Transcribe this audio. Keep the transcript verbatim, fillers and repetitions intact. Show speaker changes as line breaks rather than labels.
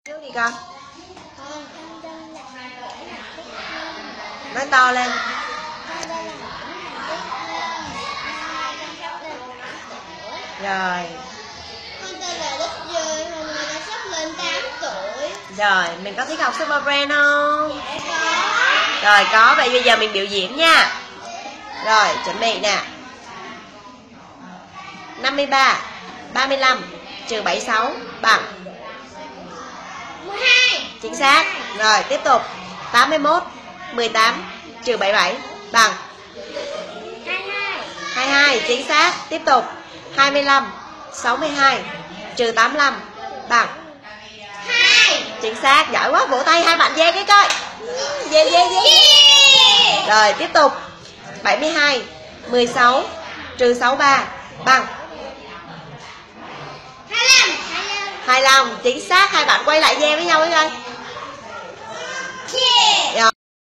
Trước đi con. Nói to lên. Rồi.
Con tên là Đức Duy, hôm nay con sắp lên tám tuổi.
Rồi, mình có thích học Super Brand không?
Dạ có.
Rồi có, vậy bây giờ mình biểu diễn nha. Rồi, chuẩn bị nè. năm mươi ba, ba mươi lăm trừ bảy mươi sáu bằng
mười hai.
chính xác. Rồi, tiếp tục. tám mươi mốt, mười tám trừ bảy mươi bảy bằng
hai mươi hai.
hai mươi hai, chính xác. Tiếp tục. hai mươi lăm, sáu mươi hai trừ tám mươi lăm bằng
hai.
chính xác. Giỏi quá, vỗ tay hai bạn dê cái coi. Dê dê dê. Rồi, tiếp tục. bảy mươi hai, mười sáu trừ sáu mươi ba bằng
hai mươi lăm.
hai mươi lăm, chính xác. Hai bạn quay lại dê với nhau với coi.